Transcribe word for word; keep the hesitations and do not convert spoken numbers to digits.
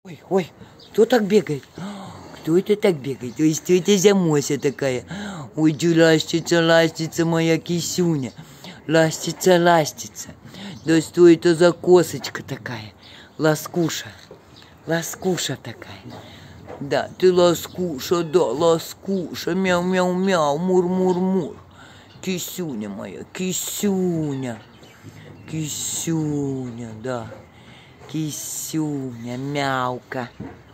Ой, ой, кто так бегает? Кто это так бегает? Ой, что это за мося такая? Ой, ты ластится, ластится моя кисюня. Ластится, ластится. Да что это за косочка такая? Ласкуша. Ласкуша такая. Да, ты ласкуша, да, ласкуша. Мяу-мяу-мяу, мур-мур-мур. Кисюня моя, кисюня. Кисюня, да. Кисюня, мявка.